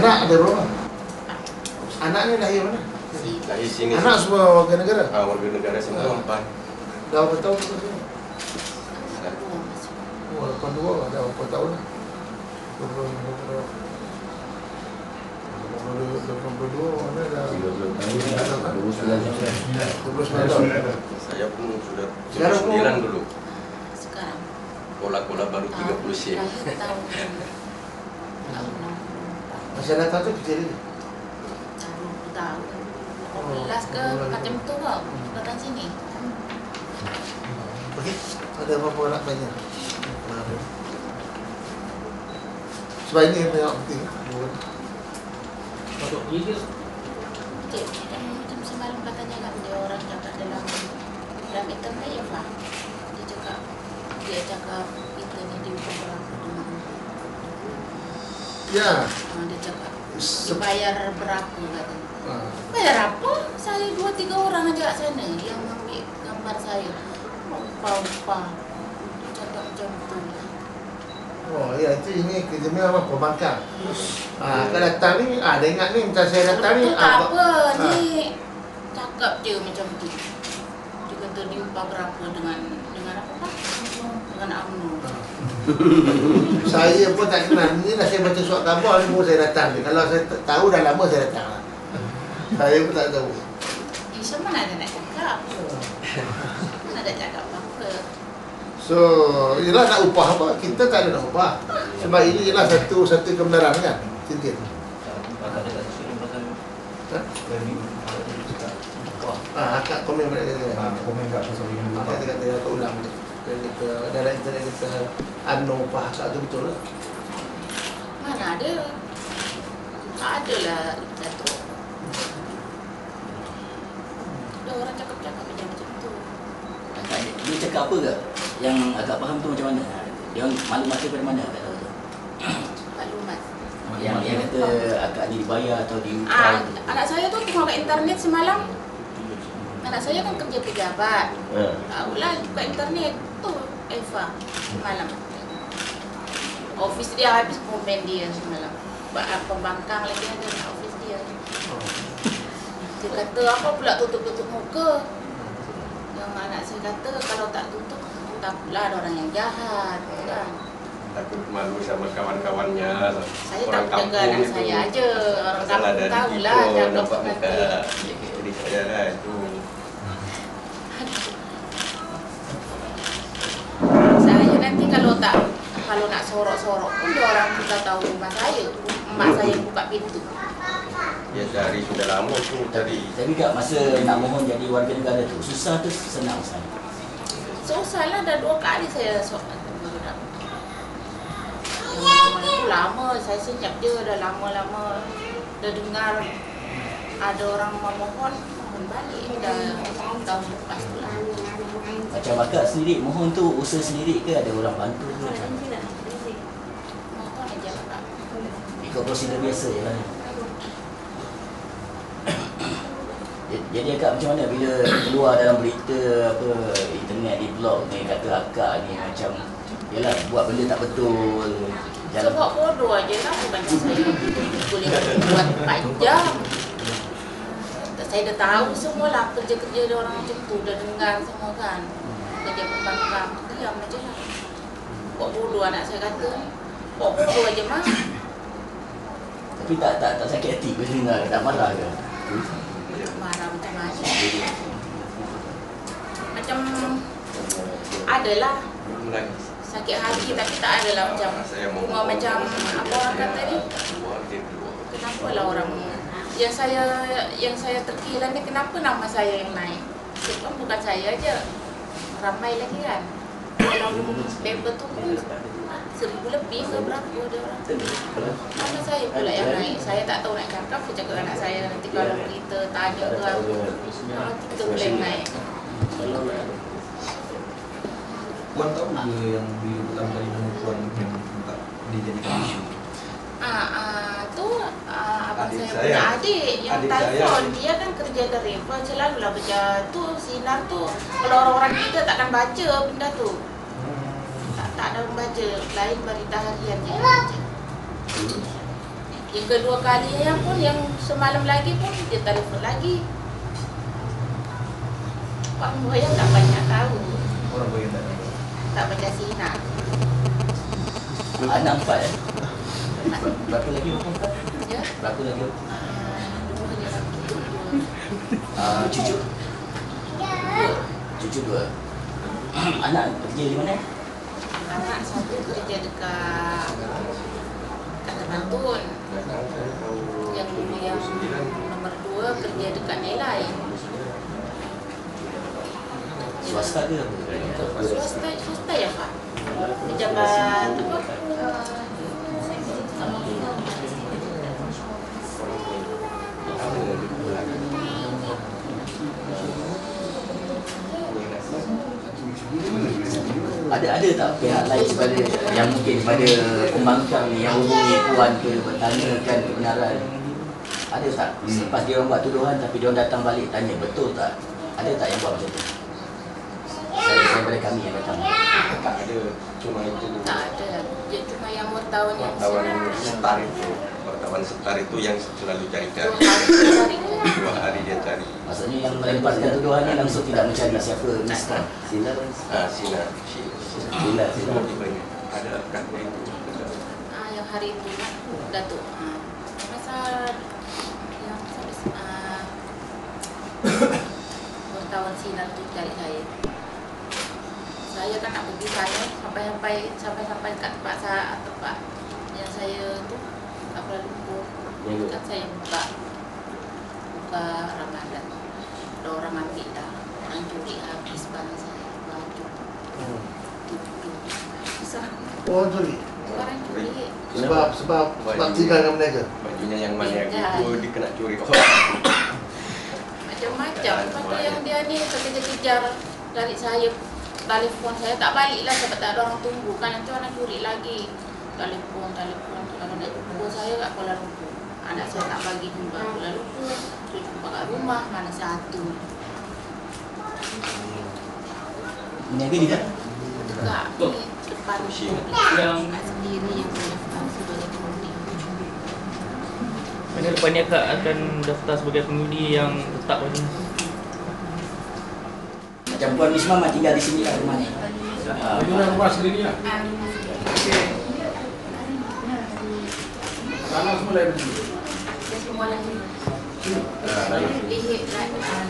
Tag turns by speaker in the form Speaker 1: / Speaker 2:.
Speaker 1: Anak ada berapa? Anaknya lahir mana?
Speaker 2: Lahir sini.
Speaker 1: Anak semua warga negara?
Speaker 2: Warga negara semua 4.
Speaker 1: Dah berapa tahun tu? Oh, 82 dah berapa tahun lah? 22 mana dah? 29 tahun.
Speaker 2: Saya pun sudah
Speaker 1: Sekarang
Speaker 2: 9 dulu.
Speaker 3: Sekarang
Speaker 2: Kola-kola baru 30 sen.
Speaker 3: tahun
Speaker 1: Masih datang tu kecil ni?
Speaker 3: tahun 18 ke macam tu kau datang sini.
Speaker 1: Okey, ada apa-apa nak tanya? Sebab ini yang penting.
Speaker 4: Untuk video
Speaker 3: Cik, macam semalam katanya kan dia orang cakap dalam internet ya Pak. Dia cakap kita ni diukur berapa dengan
Speaker 1: Ya.
Speaker 3: dia cakap dibayar berapa katanya. Bayar apa? Saya 2-3 orang aja kat sana yang ambil gambar saya. Rupa-rupa. Cakap macam tu lah.
Speaker 1: Oh ya, itu ini kerja ni apa? Pembangkang. Kalau datang ni, dia ingat ni macam saya datang ni.
Speaker 3: Tak apa, ni cakap je macam tu. Dia kata diupah berapa dengan apa Pak? Dengan UMNO.
Speaker 1: Saya pun tak kenal. Ni dah saya baca surat khabar ni baru saya datang ni. Kalau saya tahu dah lama saya datang. Saya pun tak tahu.
Speaker 3: Macam mana ada nak cakap? Mana ada cakap apa-apa.
Speaker 1: So, ialah nak upah apa? Kita tak ada nak upah. Sebab ini ialah satu kebenaran kan? Cintin. Akak komen pada dia.
Speaker 5: Komen kat pasal ini.
Speaker 1: Akak kata dia ulang. Dia kata dalam internet kita UMNO upah akak tu betul lah.
Speaker 3: Mana ada? Tak ada lah Dato'. Ada orang cakap-cakap macam tu.
Speaker 4: Dia cakap apa ke? Yang agak faham tu macam mana? Dia maklumat daripada mana tak tahu tu?
Speaker 3: Maklumat.
Speaker 4: Yang kata agak ni dibayar atau diukur.
Speaker 3: Anak saya tu tengok kat internet semalam. Anak saya kan kerja pejabat. Tahulah buka internet tu Eva semalam. Office dia habis komen dia semalam. Pembangkang lagi ada kat office dia. Dia kata apa pula tutup-tutup muka. Yang anak saya kata kalau tak tutup takutlah ada orang yang jahat kan.
Speaker 2: Takut malu sama kawan-kawannya.
Speaker 3: Saya
Speaker 2: Orang
Speaker 3: tak jaga anak
Speaker 2: itu.
Speaker 3: saya aja. Orang
Speaker 2: Pasal
Speaker 3: kampung
Speaker 2: ada
Speaker 3: tahulah
Speaker 2: video,
Speaker 3: jaga
Speaker 2: nampak
Speaker 3: nanti.
Speaker 2: muka. Jadi saya lah itu.
Speaker 3: Saya nanti kalau nak sorok-sorok pun dia orang kita tahu rumah saya. Mak saya buka pintu.
Speaker 2: Ya cari sudah lama tu cari.
Speaker 4: Tapi kat masa nak mohon jadi warga negara tu susah tu senang sekali.
Speaker 3: Susah lah dah 2 kali saya itu lama, saya senyap je dah lama-lama. Dah dengar ada orang mohon balik dah tahun lepas tu lah.
Speaker 4: Macam akak sendiri mohon tu usaha sendiri ke ada orang bantu ke macam mana?
Speaker 3: Mohon aja Kak.
Speaker 4: Ikut prosedur biasa je lah. Jadi akak macam mana bila keluar dalam berita apa internet di blog ni kata akak ni macam yalah buat benda tak betul.
Speaker 3: Sebab bodoh aja lah bukan saya boleh buat 4 jam. Saya dah tahu semua lah kerja-kerja dia orang macam tu, dah dengar semua kan. Kerja pembangkang, diam aja lah. Buat bodoh anak saya kata. Buat bodoh aja mah.
Speaker 4: Tapi tak sakit hati bila dengar, tak marah ke?
Speaker 3: Marah macam mana? Macam adalah sakit hati tapi tak adalah macam bunga macam apa orang kata ni. Kenapa lah orang yang saya terkilan ni kenapa nama saya yang naik? Sebab bukan saya aja. Ramai lagi kan. Kalau member tu pun 1,000 lebih ke berapa dia orang. Nama saya pula yang naik. Saya tak tahu nak cakap, saya cakap anak saya nanti kalau kita tanya ke apa. Kita boleh naik.
Speaker 5: Puan tahu ke yang bila pertama kali nama Puan yang tak dijadikan isu?
Speaker 3: Abang
Speaker 2: Adik
Speaker 3: saya
Speaker 2: saya.
Speaker 3: punya adik yang
Speaker 2: Adik
Speaker 3: telefon.
Speaker 2: saya.
Speaker 3: Dia kan kerja driver, selalulah baca tu sinar tu. Kalau orang-orang kita takkan baca benda tu. Tak ada orang baca. Lain berita harian je baca. Yang kedua kalinya pun, yang semalam lagi pun dia telefon lagi. Pak Buaya tak banyak tahu.
Speaker 5: Orang Buaya
Speaker 3: Tak baca sinar.
Speaker 4: Anak 4 ya? Berapa lagi orang 4?
Speaker 3: Ya?
Speaker 4: Berapa lagi orang?
Speaker 3: Dua dia lagi.
Speaker 4: Cucu? Cucu 2. Anak kerja di mana?
Speaker 3: Anak satu kerja dekat Bantun. Yang nomor 2 kerja dekat Nelai.
Speaker 4: Swasta ke apa?
Speaker 3: Swasta ya Pak. Pejabat apa?
Speaker 4: Ada tak pihak lain kepada yang mungkin pada pembangkang ni yang hubungi puan ke bertanyakan kebenaran? Ada tak? Selepas dia orang buat tuduhan tapi dia orang datang balik tanya betul tak? Ada tak yang buat macam tu? Saya daripada kami yang datang.
Speaker 2: Tak ada, cuma itu.
Speaker 3: Tak ada. Dia cuma yang wartawan yang
Speaker 2: Wartawan setar itu, wartawan setar itu yang selalu carikan. 2 hari dia cari.
Speaker 4: Maksudnya yang melemparkan tuduhannya langsung tidak mencari siapa Miska. Sinar.
Speaker 2: Sinar.
Speaker 4: Sinar.
Speaker 2: Ada kan itu.
Speaker 3: yang hari itu Datuk. Masa yang wartawan sinar tu cari saya. Saya kan nak pergi sana sampai kat tempat yang saya tu kat Kuala Lumpur. Kan saya buka Ramadan. Ada orang ambil dah. Orang curi habis barang saya. Baju.
Speaker 1: Oh, curi.
Speaker 3: Orang curi.
Speaker 1: Sebab tinggal dengan mereka.
Speaker 2: Bajunya yang mana itu dia kena curi.
Speaker 3: Macam-macam. Lepas yang dia ni kejar-kejar dari saya. Telefon saya tak balik lah sebab tak ada orang tunggu kan, nanti orang curi lagi. Telefon kalau nak jumpa saya kat Kuala Lumpur, anak saya tak bagi jumpa Kuala Lumpur, saya jumpa kat rumah mana satu.
Speaker 4: Meniaga di mana?
Speaker 3: Dekat ni depan yang sendiri yang saya sebagai pengundi.
Speaker 6: Mana lepas ni akak akan daftar sebagai pengundi yang tetap macam
Speaker 4: Macam Puan Misma tinggal di sini lah rumah ni.
Speaker 7: Rumah sendiri lah. Tanah semua lain.
Speaker 3: Dia semua lagi. Lihit lah.